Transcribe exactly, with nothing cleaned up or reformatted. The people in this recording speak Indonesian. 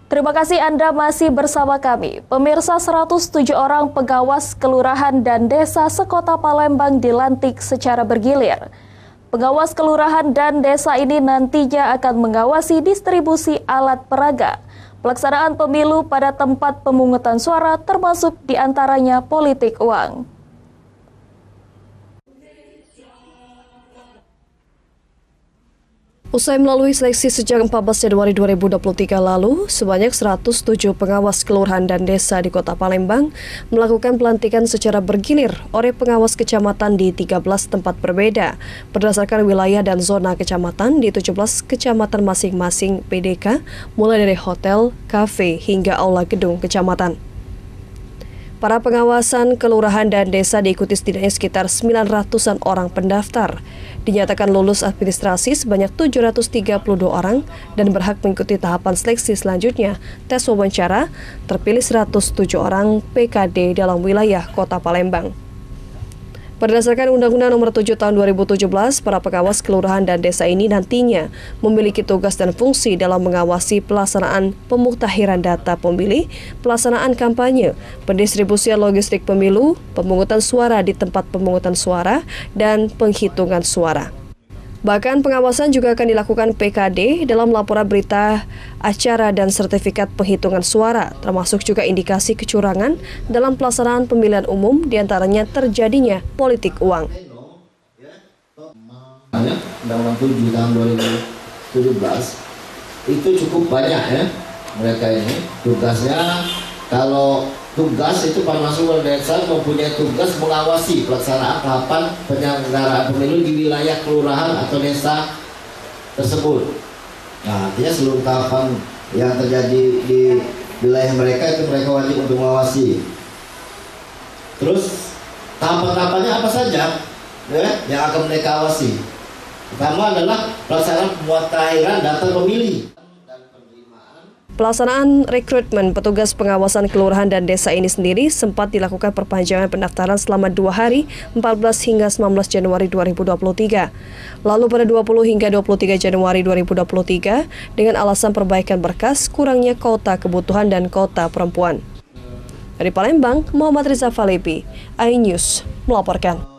Terima kasih Anda masih bersama kami. Pemirsa, seratus tujuh orang pengawas kelurahan dan desa sekota Palembang dilantik secara bergilir. Pengawas kelurahan dan desa ini nantinya akan mengawasi distribusi alat peraga, pelaksanaan pemilu pada tempat pemungutan suara termasuk diantaranya politik uang. Usai melalui seleksi sejak empat belas Januari dua ribu dua puluh tiga lalu, sebanyak seratus tujuh pengawas kelurahan dan desa di Kota Palembang melakukan pelantikan secara bergilir oleh pengawas kecamatan di tiga belas tempat berbeda, berdasarkan wilayah dan zona kecamatan di tujuh belas kecamatan masing-masing P D K, mulai dari hotel, kafe, hingga aula gedung kecamatan. Para pengawasan kelurahan dan desa diikuti setidaknya sekitar sembilan ratusan orang pendaftar. Dinyatakan lulus administrasi sebanyak tujuh ratus tiga puluh dua orang dan berhak mengikuti tahapan seleksi selanjutnya, tes wawancara, terpilih seratus tujuh orang P K D dalam wilayah Kota Palembang. Berdasarkan Undang-Undang Nomor tujuh Tahun dua ribu tujuh belas, para pengawas kelurahan dan desa ini nantinya memiliki tugas dan fungsi dalam mengawasi pelaksanaan pemuktahiran data pemilih, pelaksanaan kampanye, pendistribusian logistik pemilu, pemungutan suara di tempat pemungutan suara, dan penghitungan suara. Bahkan pengawasan juga akan dilakukan P K D dalam laporan berita acara dan sertifikat penghitungan suara, termasuk juga indikasi kecurangan dalam pelaksanaan pemilihan umum, diantaranya terjadinya politik uang. Undang-Undang tujuh tahun dua ribu tujuh belas itu cukup banyak ya mereka ini tugasnya. Kalau tugas itu Panwaslu Desa mempunyai tugas mengawasi pelaksanaan tahapan penyelenggaraan pemilu di wilayah kelurahan atau desa tersebut. Nah, artinya seluruh tahapan yang terjadi di wilayah mereka itu mereka wajib untuk mengawasi. Terus tahapan-tahapannya apa saja ya, yang akan mereka awasi? Pertama adalah pelaksanaan pemutahiran data pemilih. Pelaksanaan rekrutmen petugas pengawasan kelurahan dan desa ini sendiri sempat dilakukan perpanjangan pendaftaran selama dua hari, empat belas hingga sembilan belas Januari dua ribu dua puluh tiga. Lalu pada dua puluh hingga dua puluh tiga Januari dua ribu dua puluh tiga, dengan alasan perbaikan berkas, kurangnya kota kebutuhan dan kota perempuan. Dari Palembang, Muhammad Riza Falepi, iNews melaporkan.